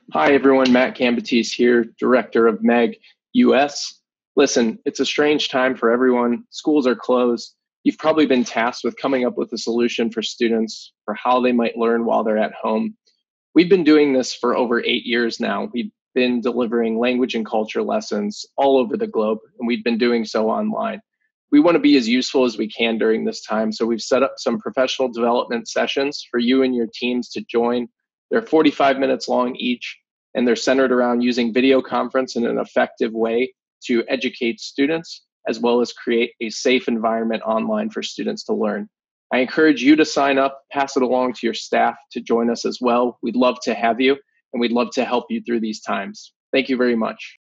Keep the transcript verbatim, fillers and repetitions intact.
Hi, everyone. Matt Cambatese here, Director of M E G U S. Listen, it's a strange time for everyone. Schools are closed. You've probably been tasked with coming up with a solution for students for how they might learn while they're at home. We've been doing this for over eight years now. We've been delivering language and culture lessons all over the globe, and we've been doing so online. We want to be as useful as we can during this time, so we've set up some professional development sessions for you and your teams to join. They're forty-five minutes long each, and they're centered around using video conference in an effective way to educate students, as well as create a safe environment online for students to learn. I encourage you to sign up, pass it along to your staff to join us as well. We'd love to have you, and we'd love to help you through these times. Thank you very much.